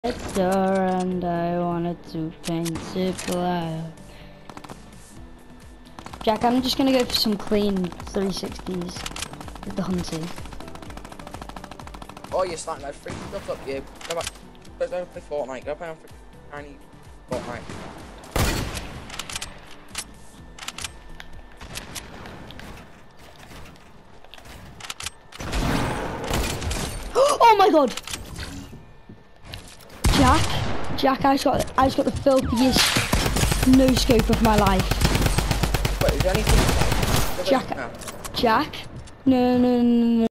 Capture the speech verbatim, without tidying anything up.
Door and I wanted to paint it black. Jack, I'm just gonna go for some clean three sixties with the hunting. Oh, you're starting that freaking stuff up, you. Come on. Go down and play Fortnite. Go down for tiny Fortnite. Oh my god! Jack, Jack, I just got, I just got the filthiest no scope of my life. Wait, is there anything? Jack, Jack, no, no, no, no.